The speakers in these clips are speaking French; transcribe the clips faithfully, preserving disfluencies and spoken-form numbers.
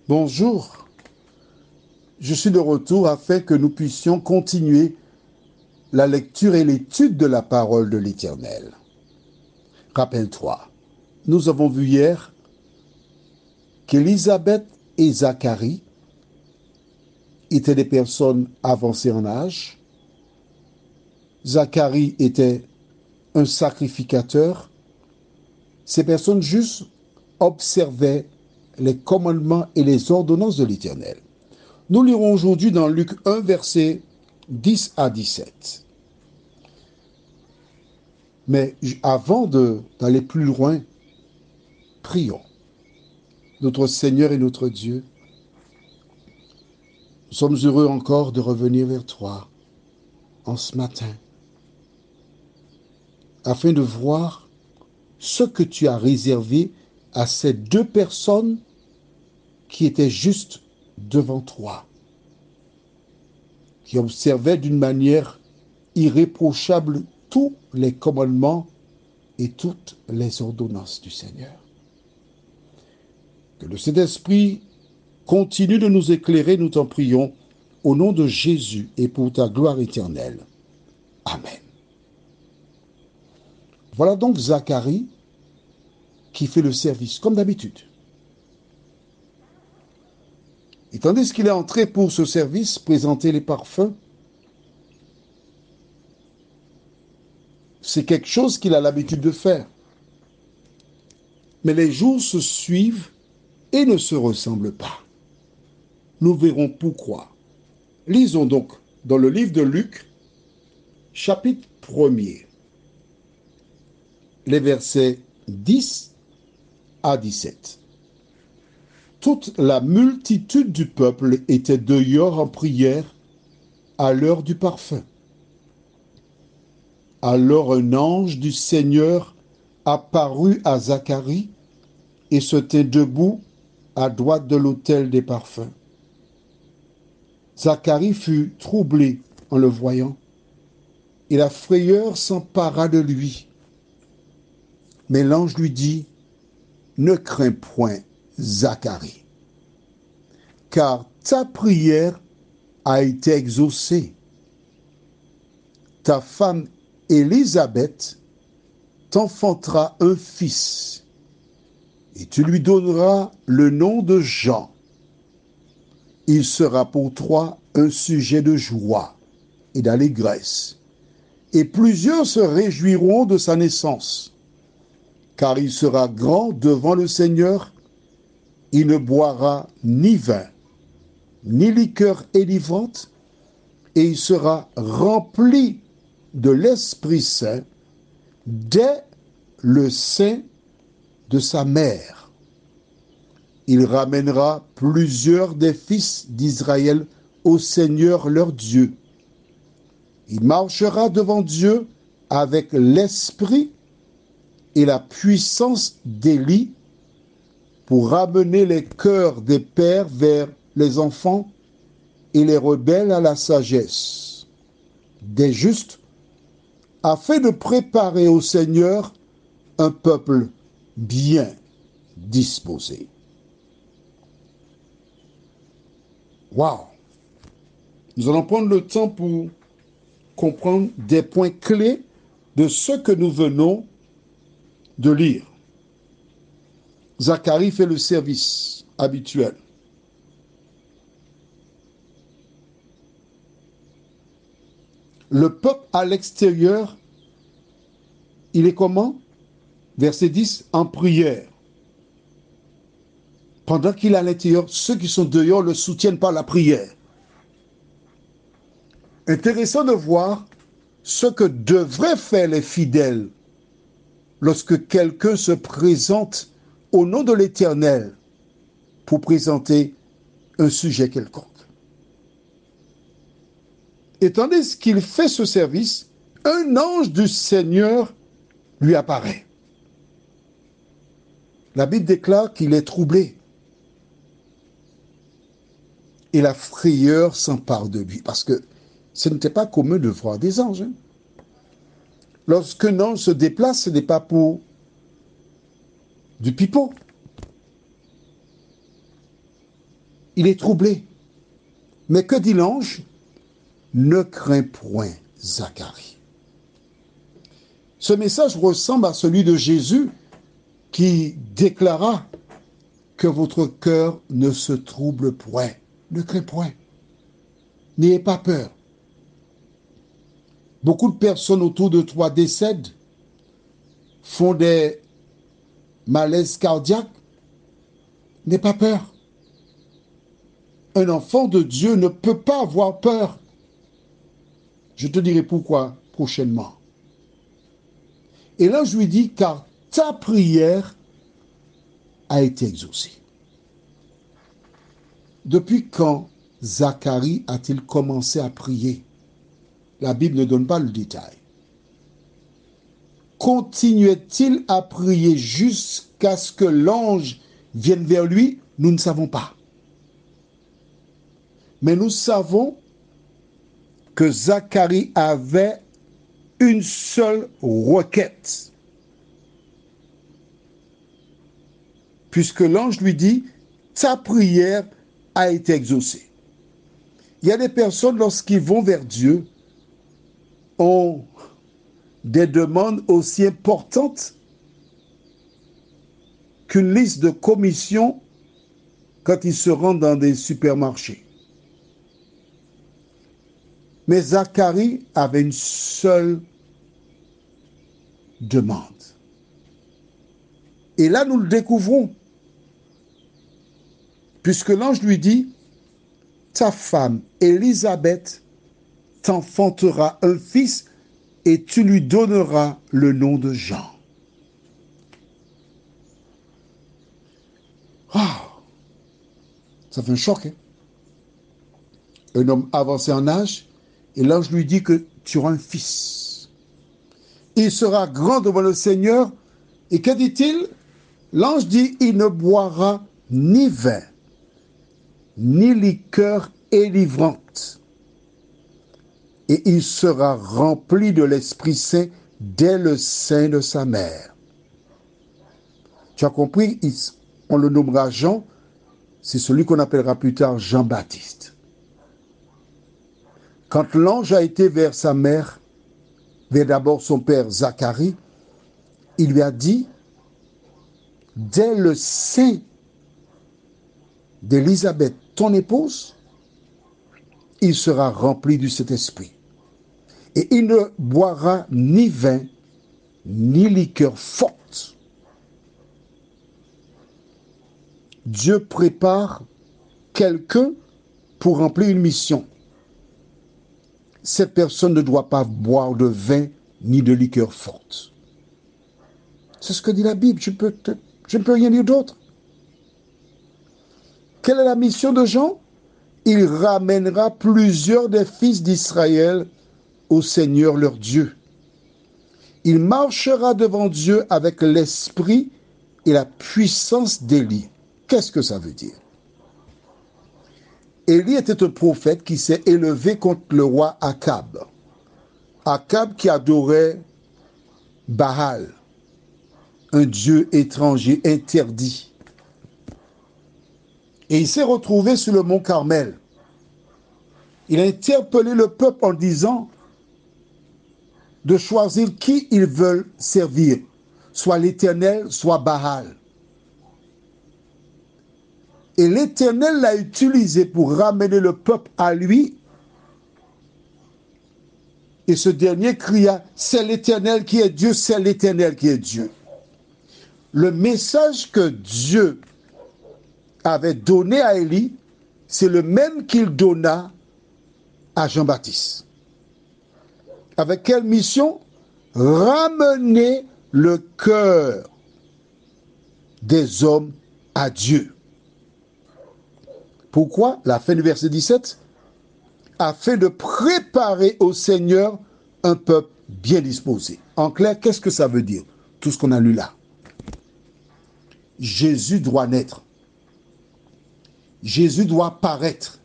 Bonjour, je suis de retour afin que nous puissions continuer la lecture et l'étude de la parole de l'Éternel. Rappelle-toi, nous avons vu hier qu'Élisabeth et Zacharie étaient des personnes avancées en âge. Zacharie était un sacrificateur. Ces personnes juste observaient les commandements et les ordonnances de l'Éternel. Nous lirons aujourd'hui dans Luc un, versets dix à dix-sept. Mais avant de, d'aller plus loin, prions. Notre Seigneur et notre Dieu, nous sommes heureux encore de revenir vers toi en ce matin, afin de voir ce que tu as réservé à ces deux personnes qui étaient juste devant toi, qui observaient d'une manière irréprochable tous les commandements et toutes les ordonnances du Seigneur. Que le Saint-Esprit continue de nous éclairer, nous t'en prions, au nom de Jésus et pour ta gloire éternelle. Amen. Voilà donc Zacharie qui fait le service, comme d'habitude. Et tandis qu'il est entré pour ce service, présenter les parfums, c'est quelque chose qu'il a l'habitude de faire. Mais les jours se suivent et ne se ressemblent pas. Nous verrons pourquoi. Lisons donc dans le livre de Luc, chapitre premier, les versets dix à dix-sept. Toute la multitude du peuple était dehors en prière à l'heure du parfum. Alors un ange du Seigneur apparut à Zacharie et se tint debout à droite de l'autel des parfums. Zacharie fut troublé en le voyant, et la frayeur s'empara de lui. Mais l'ange lui dit, « Ne crains point, Zacharie, car ta prière a été exaucée. Ta femme Élisabeth t'enfantera un fils, et tu lui donneras le nom de Jean. Il sera pour toi un sujet de joie et d'allégresse, et plusieurs se réjouiront de sa naissance, car il sera grand devant le Seigneur. Il ne boira ni vin, ni liqueur enivrante, et il sera rempli de l'Esprit Saint dès le sein de sa mère. Il ramènera plusieurs des fils d'Israël au Seigneur leur Dieu. Il marchera devant Dieu avec l'esprit et la puissance d'Élie pour ramener les cœurs des pères vers les enfants et les rebelles à la sagesse, des justes, afin de préparer au Seigneur un peuple bien disposé. Waouh! Nous allons prendre le temps pour comprendre des points clés de ce que nous venons de lire. Zacharie fait le service habituel. Le peuple à l'extérieur, il est comment? Verset dix, en prière. Pendant qu'il est à l'intérieur, ceux qui sont dehors le soutiennent par la prière. Intéressant de voir ce que devraient faire les fidèles lorsque quelqu'un se présente au nom de l'Éternel pour présenter un sujet quelconque. Et tandis qu'il fait ce service, un ange du Seigneur lui apparaît. La Bible déclare qu'il est troublé. Et la frayeur s'empare de lui, parce que ce n'était pas commun de voir des anges. Hein. Lorsqu'un ange se déplace, ce n'est pas pour du pipeau. il est troublé. Mais que dit l'ange? Ne crains point, Zacharie. Ce message ressemble à celui de Jésus qui déclara que votre cœur ne se trouble point. Ne crains point. N'ayez pas peur. Beaucoup de personnes autour de toi décèdent, font des malaises cardiaques. N'aie pas peur. Un enfant de Dieu ne peut pas avoir peur. Je te dirai pourquoi prochainement. Et là, je lui dis, car ta prière a été exaucée. Depuis quand Zacharie a-t-il commencé à prier? La Bible ne donne pas le détail. Continuait-il à prier jusqu'à ce que l'ange vienne vers lui? Nous ne savons pas. Mais nous savons que Zacharie avait une seule requête. Puisque l'ange lui dit, ta prière a été exaucée. Il y a des personnes, lorsqu'ils vont vers Dieu, ont des demandes aussi importantes qu'une liste de commissions quand ils se rendent dans des supermarchés. Mais Zacharie avait une seule demande. Et là, nous le découvrons. Puisque l'ange lui dit, ta femme, Élisabeth, t'enfantera un fils et tu lui donneras le nom de Jean. Ah, ça fait un choc, hein? Un homme avancé en âge, et l'ange lui dit que tu auras un fils. Il sera grand devant le Seigneur, et que dit-il? L'ange dit, il ne boira ni vin, ni liqueur enivrante, et il sera rempli de l'Esprit Saint dès le sein de sa mère. Tu as compris, on le nommera Jean, c'est celui qu'on appellera plus tard Jean-Baptiste. Quand l'ange a été vers sa mère, vers d'abord son père Zacharie, il lui a dit, dès le sein d'Élisabeth, ton épouse, il sera rempli du Saint-Esprit. Et il ne boira ni vin, ni liqueur forte. Dieu prépare quelqu'un pour remplir une mission. Cette personne ne doit pas boire de vin ni de liqueur forte. C'est ce que dit la Bible. Je, peux te, je ne peux rien dire d'autre. Quelle est la mission de Jean? Il ramènera plusieurs des fils d'Israël au Seigneur leur Dieu. Il marchera devant Dieu avec l'esprit et la puissance d'Élie. Qu'est-ce que ça veut dire? Élie était un prophète qui s'est élevé contre le roi Akab. Akab qui adorait Baal, un dieu étranger interdit. Et il s'est retrouvé sur le mont Carmel. Il a interpellé le peuple en disant de choisir qui ils veulent servir, soit l'Éternel, soit Baal. Et l'Éternel l'a utilisé pour ramener le peuple à lui. Et ce dernier cria, c'est l'Éternel qui est Dieu, c'est l'Éternel qui est Dieu. Le message que Dieu avait donné à Élie, c'est le même qu'il donna à Jean-Baptiste. Avec quelle mission? Ramener le cœur des hommes à Dieu. Pourquoi? La fin du verset dix-sept, afin de préparer au Seigneur un peuple bien disposé. En clair, qu'est-ce que ça veut dire? Tout ce qu'on a lu là. Jésus doit naître. Jésus doit paraître.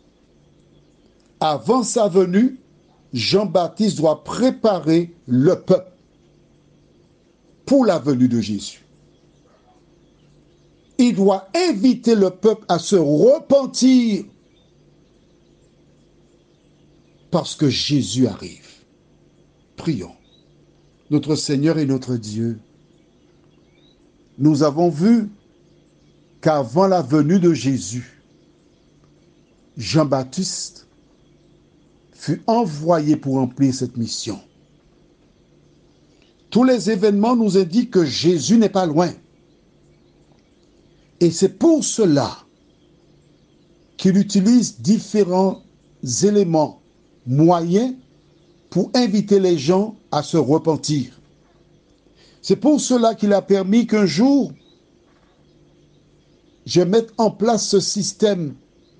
Avant sa venue, Jean-Baptiste doit préparer le peuple pour la venue de Jésus. Il doit inviter le peuple à se repentir parce que Jésus arrive. Prions. Notre Seigneur et notre Dieu, nous avons vu qu'avant la venue de Jésus, Jean-Baptiste fut envoyé pour remplir cette mission. Tous les événements nous indiquent que Jésus n'est pas loin. Et c'est pour cela qu'il utilise différents éléments, moyens pour inviter les gens à se repentir. C'est pour cela qu'il a permis qu'un jour, je mette en place ce système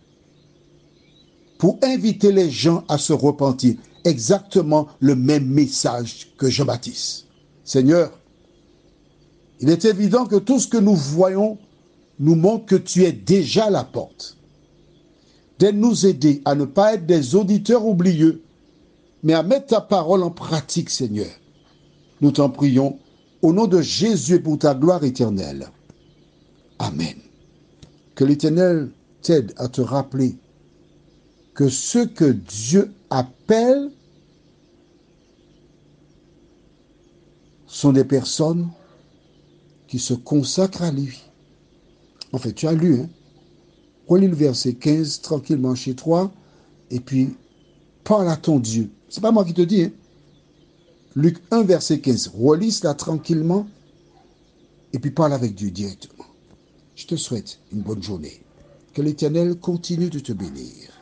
pour inviter les gens à se repentir. Exactement le même message que Jean-Baptiste. Seigneur, il est évident que tout ce que nous voyons nous montre que tu es déjà à la porte. D'aide nous aider à ne pas être des auditeurs oublieux, mais à mettre ta parole en pratique, Seigneur. Nous t'en prions au nom de Jésus et pour ta gloire éternelle. Amen. Que l'Éternel t'aide à te rappeler que ceux que Dieu appelle sont des personnes qui se consacrent à lui. En fait, tu as lu, hein? Relis le verset quinze tranquillement chez toi et puis parle à ton Dieu. C'est pas moi qui te dis, hein? Luc un, verset quinze. Relis cela tranquillement et puis parle avec Dieu directement. Je te souhaite une bonne journée. Que l'Éternel continue de te bénir.